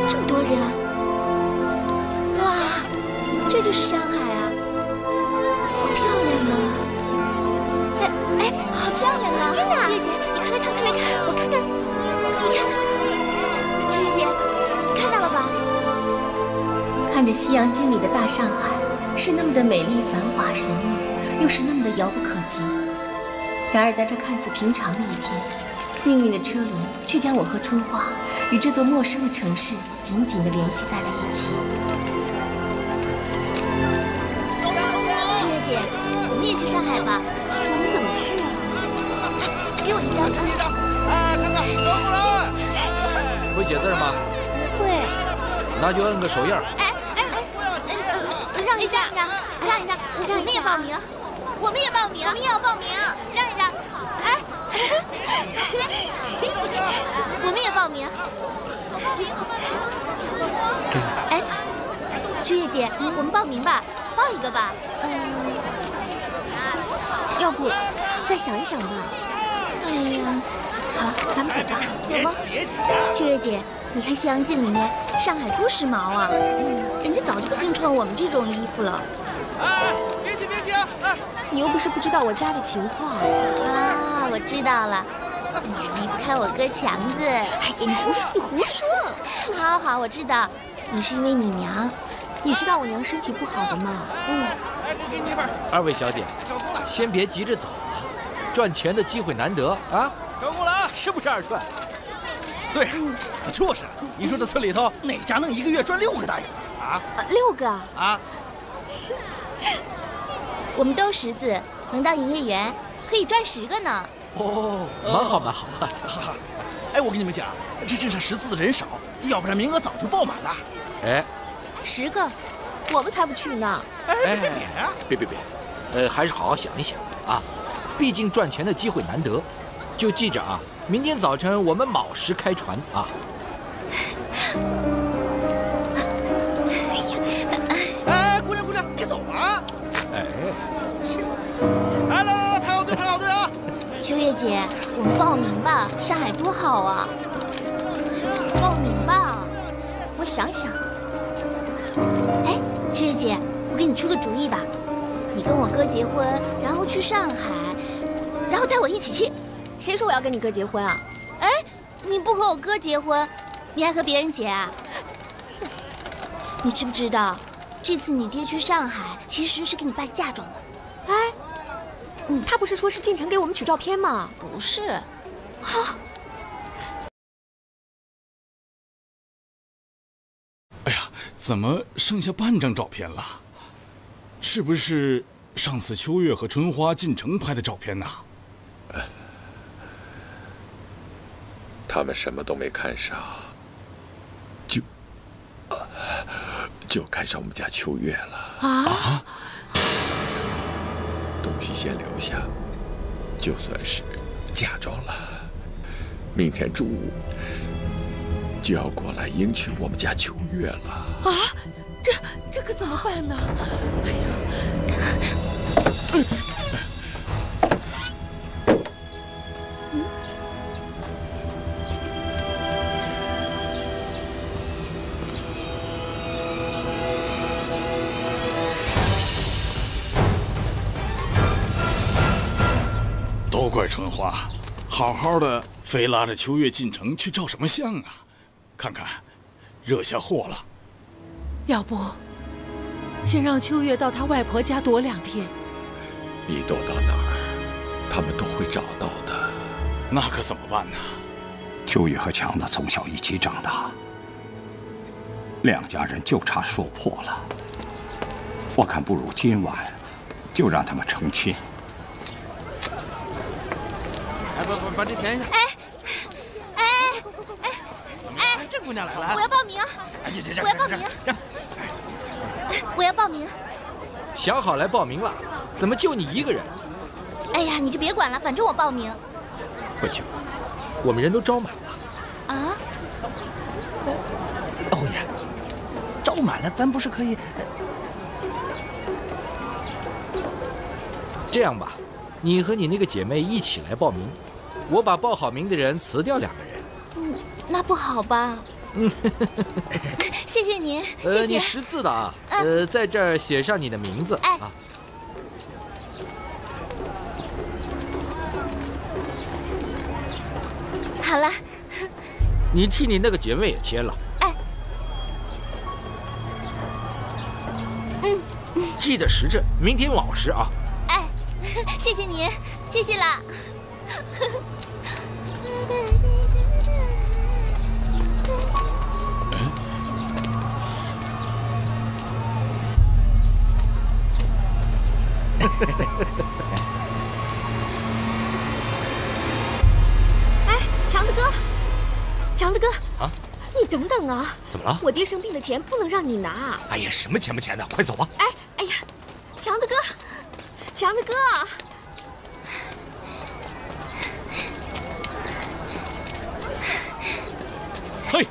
这么多人，哇，这就是上海啊，好漂亮啊！哎，好漂亮啊！真的，七月姐，你快来看，快来看，我看看，你看，七月姐，你看到了吧？ 看着西洋镜里的大上海，是那么的美丽、繁华、神秘，又是那么的遥不可及。然而，在这看似平常的一天，命运的车轮却将我和春花与这座陌生的城市紧紧地联系在了一起。 七月姐，我们也去上海吧？我们怎么去啊？给我一张。 哎，看看周木兰， 会写字吗？ 不会。 那就摁个手印。 让一下，让一让，我们也报名，我们也报名，我们也要报名，让一让，哎，我们也报名。哎，秋叶姐，我们报名吧，报一个吧。 要不再想一想吧。 哎呀， 好了，咱们走吧。 走吧。秋叶姐，你看西洋镜里面上海多时髦啊！人家早就不兴穿我们这种衣服了。 哎，别急啊！ 你又不是不知道我家的情况啊！我知道了，你是离不开我哥强子。哎呀，你胡说！ 好，我知道，你是因为你娘。 你知道我娘身体不好的吗？ 哎，给你一份。 二位小姐，先别急着走啊，赚钱的机会难得啊！ 周木兰， 是不是二顺？ 对，就是。你说这村里头哪家能一个月赚6个大洋啊 ？6个啊！ 我们都识字，能当营业员，可以赚10个呢。 哦，蛮好。 哎，我跟你们讲，这镇上识字的人少，要不然名额早就爆满了。 哎 ，10个，我们才不去呢。 别，还是好好想一想啊，毕竟赚钱的机会难得，就记着啊，明天早晨我们卯时开船啊。 哎，姑娘，别走啊！来，排好队啊！ 秋叶姐，我们报名吧，上海多好啊！报名吧， 我想想。 哎，秋叶姐，我给你出个主意吧，你跟我哥结婚，然后去上海，然后带我一起去。 谁说我要跟你哥结婚啊？ 哎，你不和我哥结婚，你还和别人结啊？你知不知道，这次你爹去上海其实是给你办嫁妆的。 哎，他不是说是进城给我们取照片吗？ 不是。 啊！ 哎呀，怎么剩下半张照片了？是不是上次秋月和春花进城拍的照片呐？ 他们什么都没看上，就看上我们家秋月了。 啊！ 东西先留下，就算是嫁妆了。明天中午就要过来迎娶我们家秋月了。 啊！这可怎么办呢？哎呀！ 都怪春花，好好的非拉着秋月进城去照什么相啊？看看，惹下祸了。 要不，先让秋月到她外婆家躲2天。 你躲到哪儿，他们都会找到的。 那可怎么办呢？ 秋月和强子从小一起长大，2家人就差说破了。我看不如今晚就让他们成亲。 哎，把这填一下。哎，这姑娘来了， 我要报名。我要报名。我要报名。 想好来报名了，怎么就你一个人？ 哎呀，你就别管了，反正我报名。 不行，我们人都招满了。 啊？ 欧爷，招满了，咱不是可以？ 这样吧，你和你那个姐妹一起来报名，我把报好名的人辞掉2个人。 那不好吧？ 谢谢您，谢谢。 你识字的啊？在这儿写上你的名字啊。 好了。 你替你那个姐妹也签了。 哎。 记得时辰，明天卯时啊。 哎，谢谢您，谢谢了。 哎，强子哥，强子哥啊， 你等等啊！ 怎么了？ 我爹生病的钱不能让你拿。 哎呀，什么钱不钱的，快走吧！ 哎呀，强子哥，强子哥。 嘿！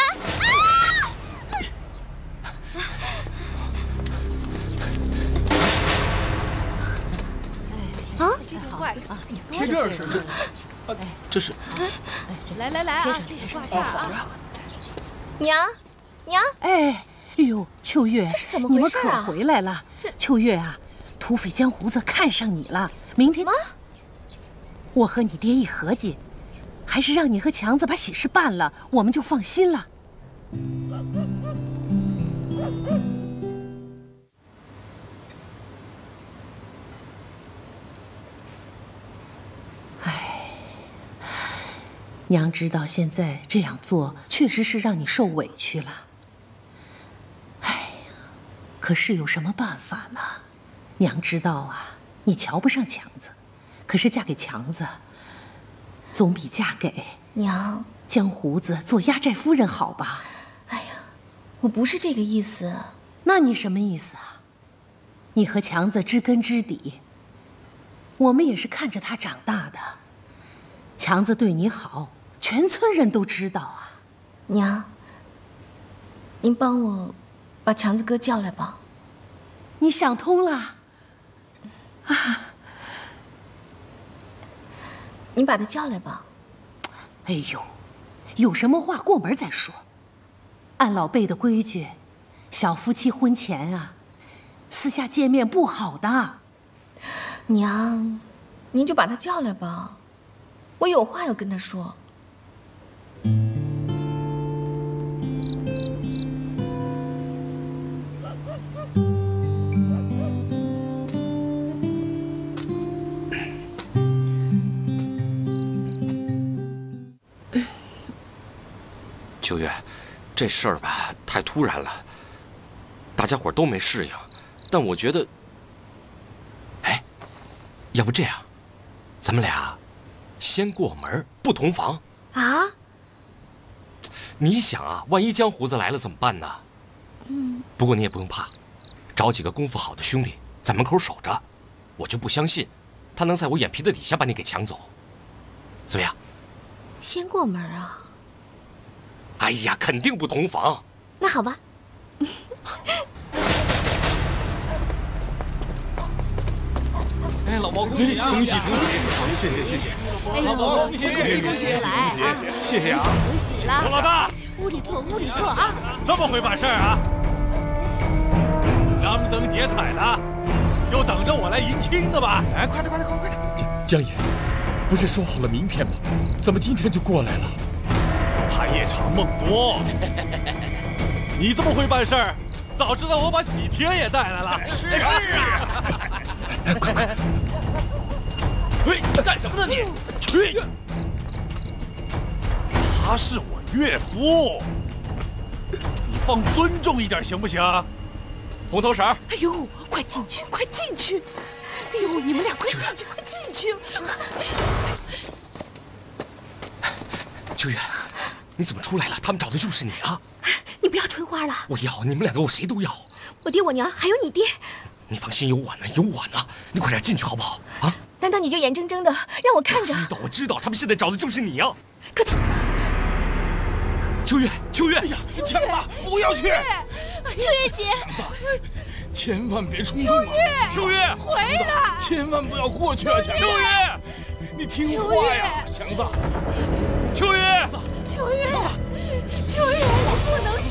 啊！ 这件事， 这是。 来啊，挂茶啊！ 娘， 哎呦，秋月， 这是怎么回事啊？ 你们可回来了。秋月啊，土匪江胡子看上你了。明天，我和你爹一合计，还是让你和强子把喜事办了，我们就放心了。娘知道现在这样做确实是让你受委屈了，哎呀，可是有什么办法呢？娘知道啊，你瞧不上强子，可是嫁给强子，总比嫁给娘江胡子做压寨夫人好吧？ 哎呀，我不是这个意思。 那你什么意思啊？你和强子知根知底，我们也是看着他长大的，强子对你好，全村人都知道啊。 娘，您帮我把强子哥叫来吧。 你想通了啊？ 您把他叫来吧。 哎呦，有什么话过门再说。按老辈的规矩，小夫妻婚前啊，私下见面不好的。 娘，您就把他叫来吧，我有话要跟他说。 秋月，这事儿吧太突然了，大家伙都没适应，但我觉得，哎，要不这样，咱们俩先过门不同房啊？ 你想啊，万一江胡子来了怎么办呢？不过你也不用怕，找几个功夫好的兄弟在门口守着，我就不相信他能在我眼皮子底下把你给抢走，怎么样？ 先过门啊？ 哎呀，肯定不同房。 那好吧。 哎，老毛恭喜啊！ 恭喜！谢谢！ 老毛恭喜！ 恭喜！来啊！ 谢谢啊！ 恭喜了！ 刘老大， 屋里坐啊！ 这么会办事儿啊？张灯结彩的，就等着我来迎亲的吧！哎，快点！ 江爷，不是说好了明天吗？怎么今天就过来了？ 怕夜长梦多。你这么会办事儿，早知道我把喜帖也带来了。是啊。 快！ 嘿，干什么呢你？去！他是我岳父，你放尊重一点行不行？ 红头绳。 哎呦，快进去！哎呦，你们俩快进去！ 秋月，你怎么出来了？他们找的就是你啊！ 你不要春花了。 我要你们两个，我谁都要。 我爹、我娘还有你爹。 你放心，有我呢，你快点进去好不好？啊！ 难道你就眼睁睁的让我看着？ 我知道，他们现在找的就是你啊！ 可他…… 秋月， 哎呀，强子，不要去！ 秋月姐， 强子，千万别冲动啊！ 秋月， 回来！ 千万不要过去啊！强子， 秋月， 你听话呀，强子！ 秋月， 秋月，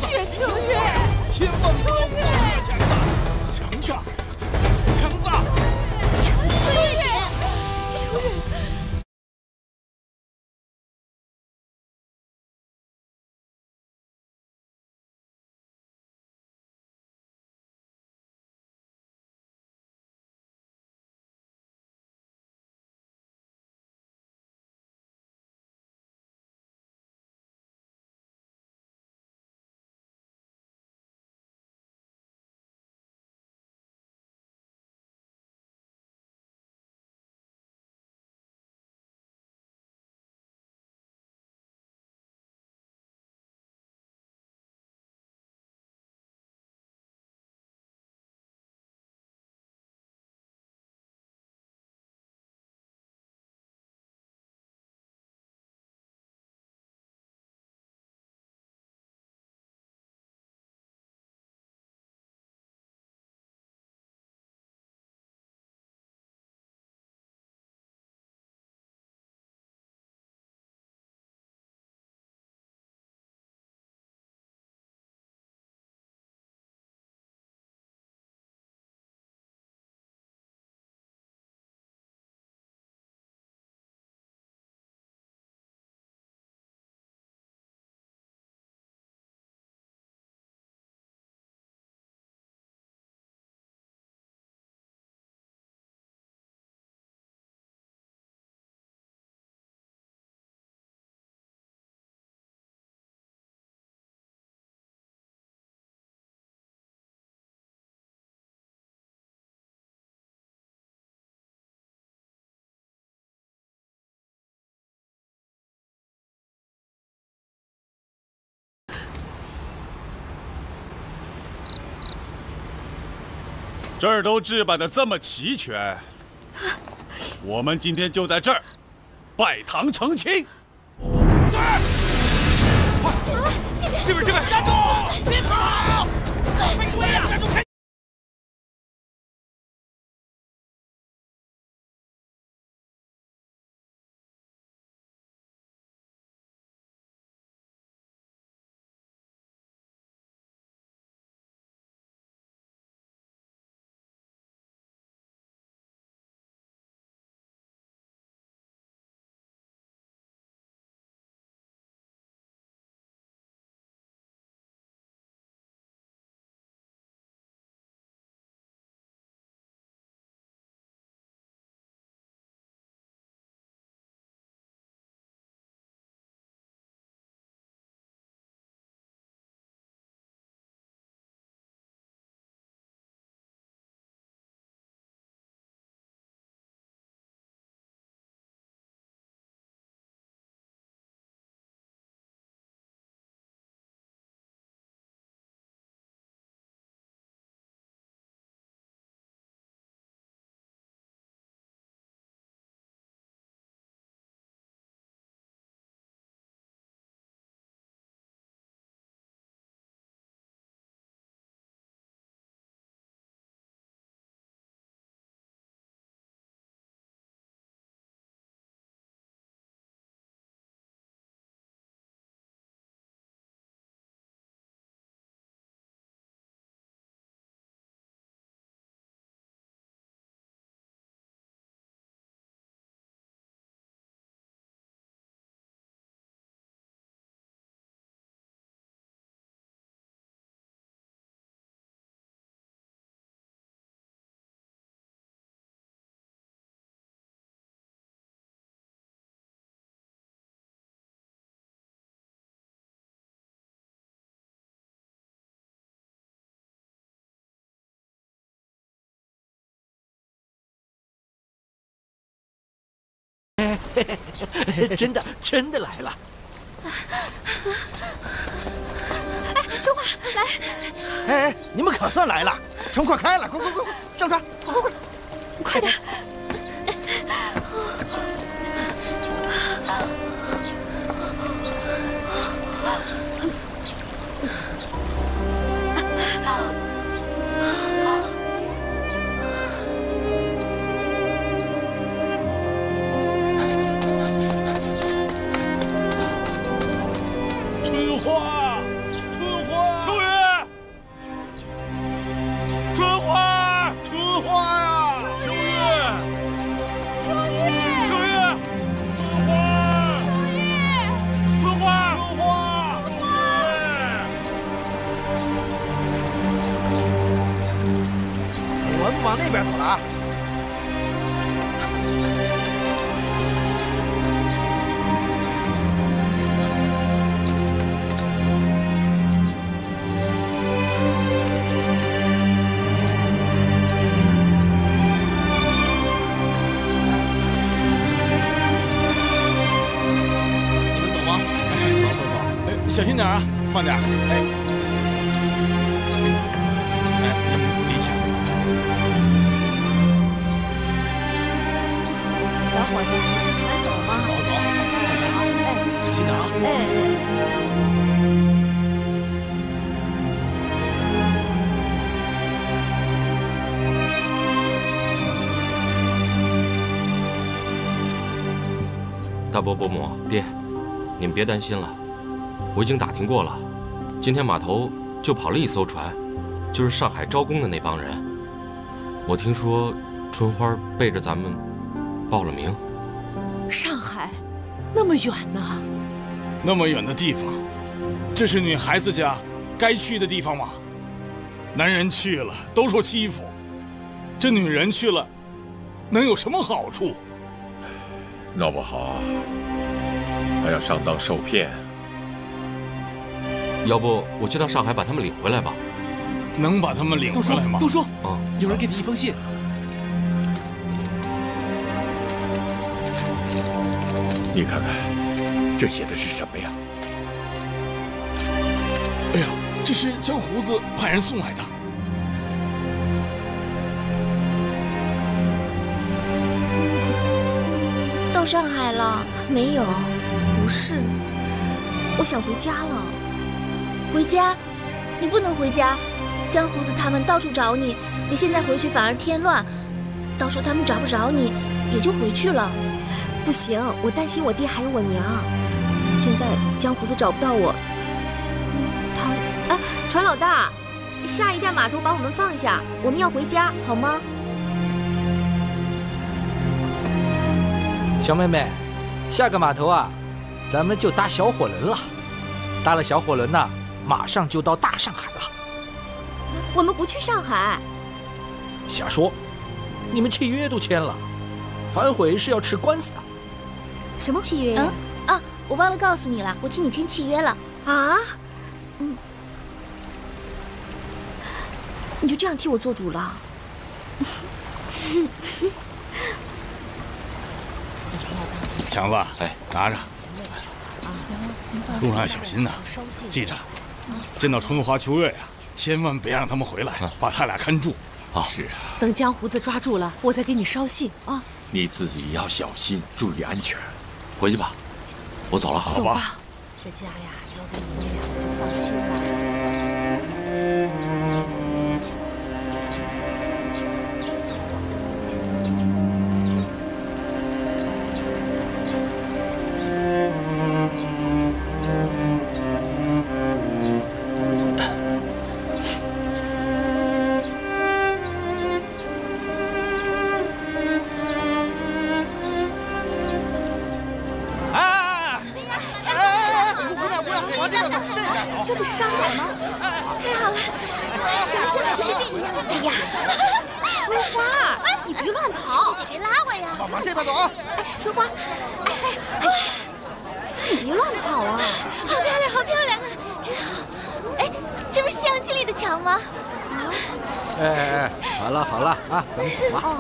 去，秋月， 千万不要过去啊，强子！强子，强子！ 秋月，秋月。 这儿都置办的这么齐全，我们今天就在这儿拜堂成亲。 快，这边，站住！别跑！快追呀！站住！ 真的来了！ 哎，春花，来！ 哎，你们可算来了！窗快开了，快，上船， 快点！ 春花， 便走了啊！ 小心点啊，慢点。哎，你们离请。 小伙子，咱走吗？ 走走，小心点啊。 大伯伯母，爹，你们别担心了。我已经打听过了，今天码头就跑了一艘船，就是上海招工的那帮人。我听说春花背着咱们报了名。 上海，那么远呢？ 那么远的地方，这是女孩子家该去的地方吗？男人去了都受欺负，这女人去了，能有什么好处？ 闹不好还要上当受骗。 要不我去趟上海把他们领回来吧？ 能把他们领回来吗？ 杜叔，有人给你一封信。 你看看，这写的是什么呀？ 哎呀，这是江胡子派人送来的。 到上海了？没有，不是，我想回家了。 回家？你不能回家，江胡子他们到处找你，你现在回去反而添乱，到时候他们找不着你，也就回去了。 不行，我担心我爹还有我娘。现在江胡子找不到我，船老大，下一站码头把我们放下，我们要回家，好吗？ 小妹妹，下个码头啊，咱们就搭小火轮了。搭了小火轮呢，马上就到大上海了。 我们不去上海。 瞎说，你们契约都签了，反悔是要吃官司的。 什么契约？ 我忘了告诉你了，我替你签契约了。 啊？你就这样替我做主了？ 强子，拿着。路上要小心呐，记着，见到春花秋月呀，千万别让他们回来，把他俩看住。 是啊。 等江胡子抓住了，我再给你捎信啊。 你自己要小心，注意安全。 回去吧，我走了。 走吧。 这家呀，交给你们俩就放心了。 这就是上海吗？ 太好了，原来上海就是这个样子。哎呀， 春花，你别乱跑！ 姐姐拉我呀！ 往这边走啊！ 春花，你别乱跑啊！ 好漂亮，好漂亮啊，真好！哎，这不是西洋镜里的墙吗？ 好了好了啊，咱们走吧。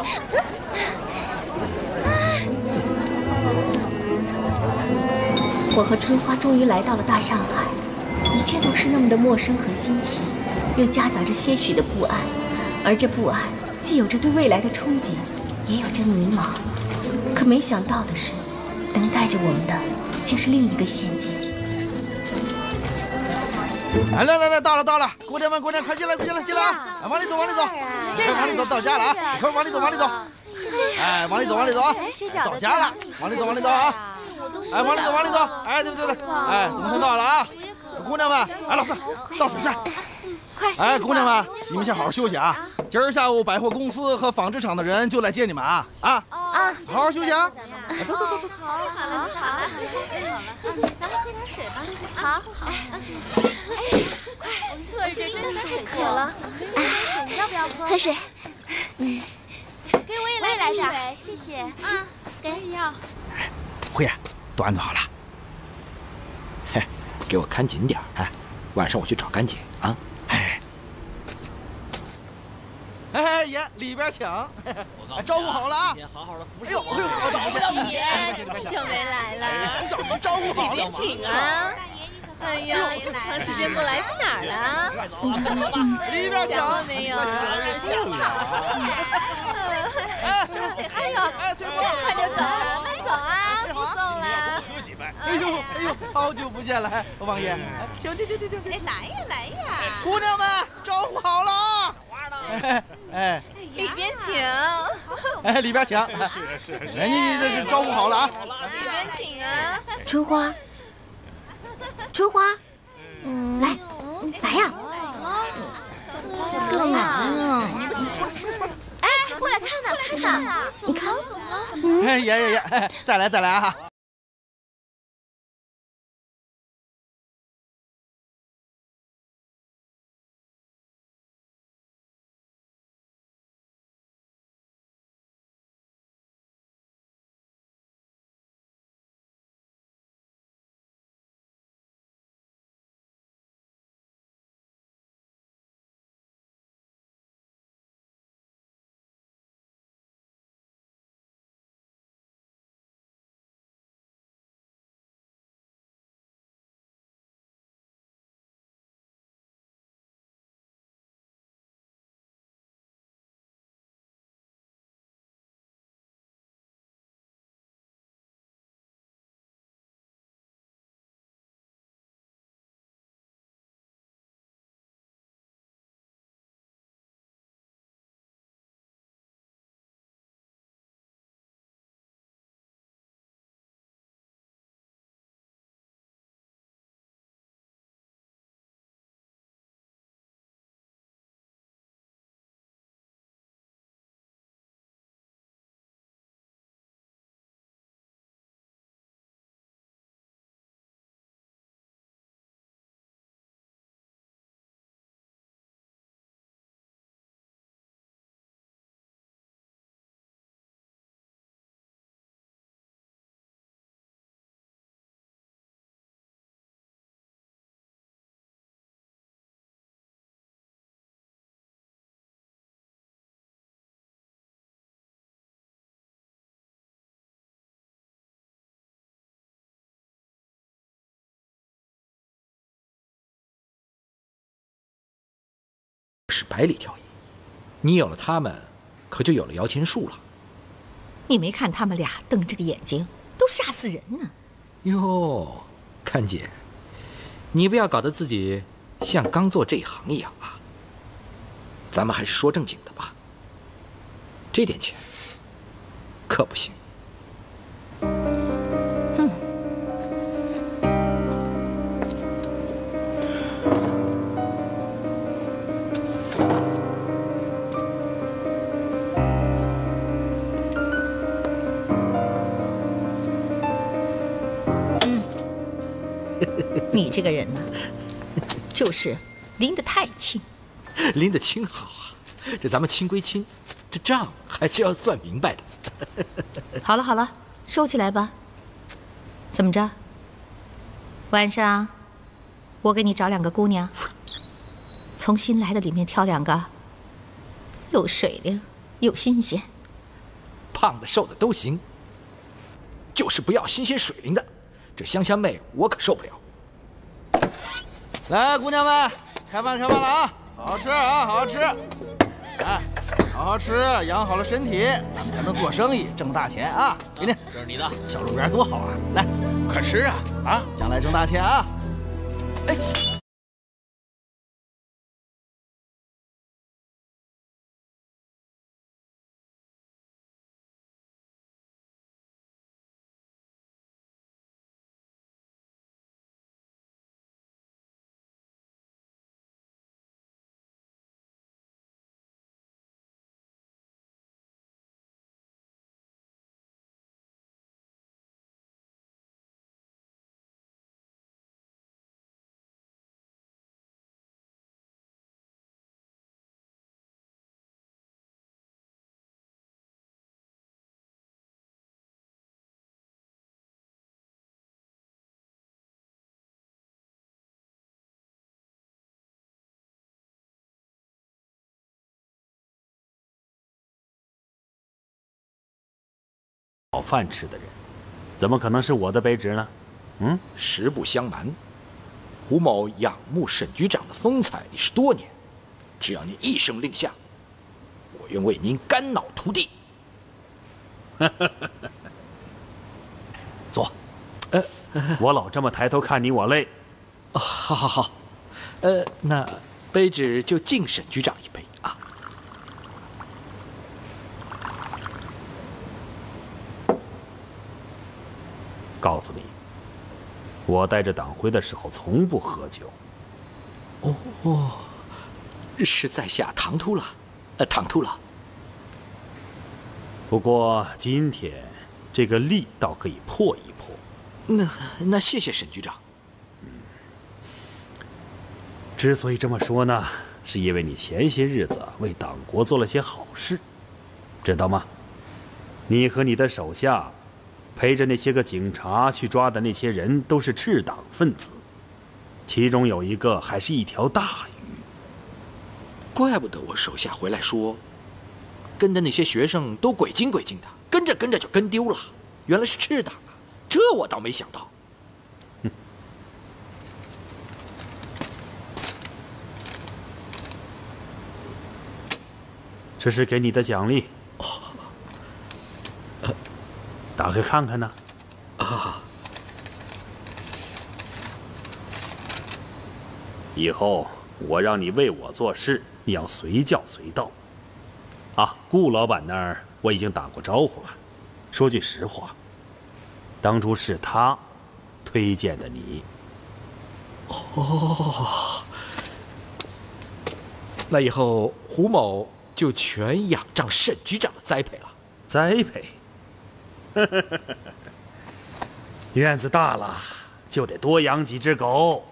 我和春花终于来到了大上海，一切都是那么的陌生和新奇，又夹杂着些许的不安，而这不安既有着对未来的憧憬，也有着迷茫。可没想到的是，等待着我们的竟是另一个陷阱。 来，到了！姑娘们，快进来啊！往里走，往里走，到家了啊！快往里走，哎，往里走啊！到家了，往里走啊！哎，往里走，哎，对，哎，总算到了啊！姑娘们，哎，老四，倒水去。 快！ 哎，姑娘们，你们先好好休息啊！今儿下午百货公司和纺织厂的人就来接你们啊！好好休息啊！走。 好了，咱们喝点水吧。好。快，坐着这真是太渴了。水要不要喝？ 喝水。 来着？谢谢啊，给要。 辉爷，都安顿好了。 嘿，给我看紧点哎，晚上我去找干姐啊。 哎，爷里边请，招呼好了啊！ 好好的服侍我。哎呦， 好久好久没来了， 招呼好了， 里边请啊！哎呀，这么长时间不来，去哪儿了？ 里边请没有？还有， 翠花，快点走了，慢走啊，不送了。 喝几杯。哎呦，好久不见了，王爷，请。 来呀！ 姑娘们，招呼好了啊！哎， 里边请。 哎，里边请。是，你这是招呼好了啊！ 里边请啊！ 春花，来呀！干嘛呀？ 哎，过来看看， 你看， 哎，爷，再来啊！ 是百里挑一，你有了他们，可就有了摇钱树了。 你没看他们俩瞪这个眼睛，都吓死人呢。 哟，看姐，你不要搞得自己像刚做这行一样啊。咱们还是说正经的吧。这点钱可不行。 你这个人呢，就是拎得太轻。 拎得轻好啊，这咱们轻归轻，这账还是要算明白的。 好了，收起来吧。怎么着？晚上我给你找2个姑娘，从新来的里面挑2个，又水灵又新鲜， 胖的瘦的都行，就是不要新鲜水灵的。这香香妹我可受不了。 来，姑娘们，开饭了啊！好好吃啊，好好吃！哎，好好吃，养好了身体，咱们才能做生意，挣大钱啊！给你， 这是你的。 小路边多好啊！来， 快吃啊！啊， 将来挣大钱啊！哎。 饱饭吃的人，怎么可能是我的卑职呢？嗯， 实不相瞒，胡某仰慕沈局长的风采已是多年，只要您一声令下，我愿为您肝脑涂地。 坐。我老这么抬头看你，我累。 哦，好好好。那卑职就敬沈局长一杯啊。 告诉你，我带着党徽的时候从不喝酒。 哦，是在下唐突了，唐突了。 不过今天这个例倒可以破一破。 那谢谢沈局长。 之所以这么说呢，是因为你前些日子为党国做了些好事，知道吗？你和你的手下陪着那些个警察去抓的那些人都是赤党分子，其中有一个还是一条大鱼。 怪不得我手下回来说，跟的那些学生都鬼精鬼精的，跟着跟着就跟丢了，原来是赤党啊！这我倒没想到。 这是给你的奖励。打开看看呢。以后我让你为我做事，你要随叫随到。顾老板那儿我已经打过招呼了。说句实话，当初是他推荐的你。 哦，那以后胡某就全仰仗沈局长的栽培了。 栽培？院子大了，就得多养几只狗。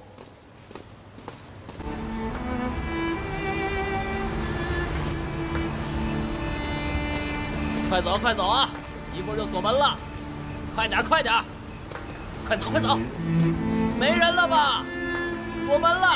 快走快走啊！一会儿就锁门了，快点快点，快走快走！没人了吧？锁门了。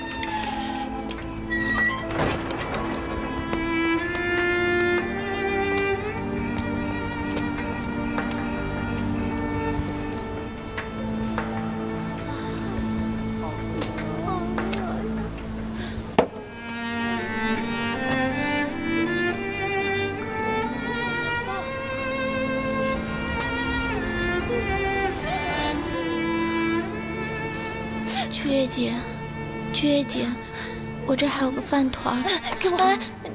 曲月姐，我这还有个饭团，给我。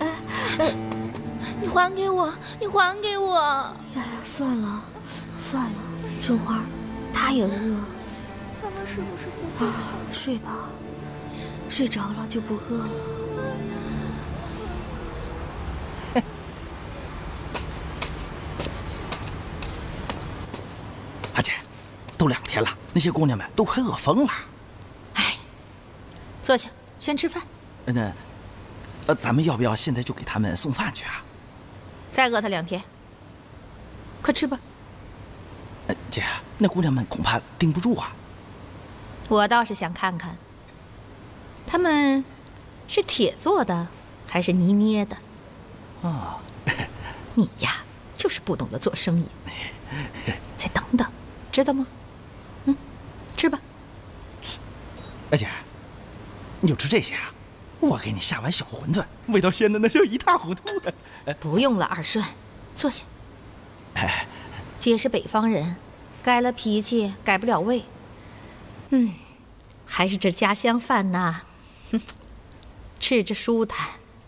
你还给我，你还给我！哎呀，算了，算了，春花，她也饿。他们是不是不饿？睡吧，睡着了就不饿了。 阿姐，都2天了，那些姑娘们都快饿疯了。 坐下，先吃饭。 咱们要不要现在就给他们送饭去啊？ 再饿他2天。快吃吧。 姐，那姑娘们恐怕盯不住啊。 我倒是想看看，他们是铁做的还是泥捏的？ 哦， 你呀，就是不懂得做生意。再等等，知道吗？吃吧。 阿姐。你就吃这些啊？我给你下碗小馄饨，味道鲜的那就一塌糊涂了。 不用了，二顺，坐下。姐是北方人，改了脾气改不了胃。还是这家乡饭呐，吃着舒坦。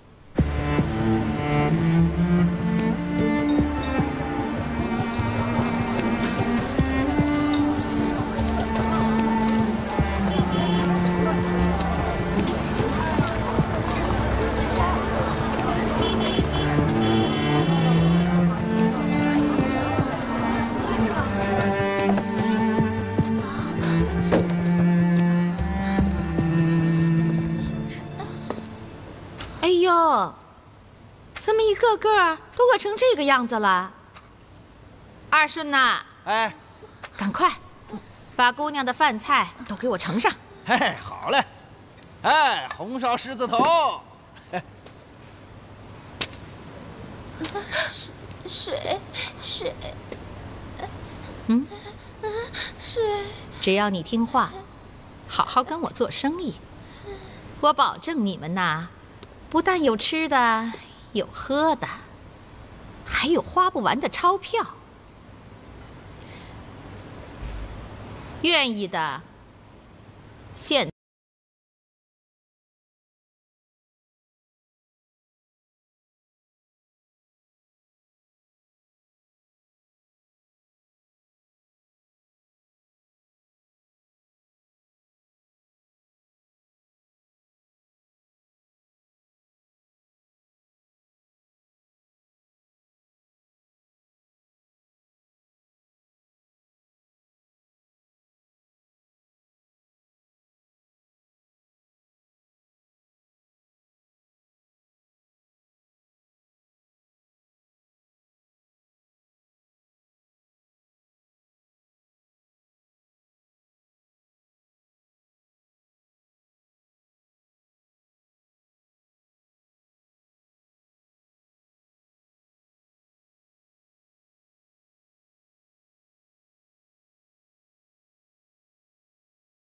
怎么一个个都饿成这个样子了？二顺呐，赶快把姑娘的饭菜都给我盛上。 好嘞。红烧狮子头。 谁？ 嗯， 是。 只要你听话，好好跟我做生意，我保证你们呐，不但有吃的，有喝的，还有花不完的钞票。愿意的，现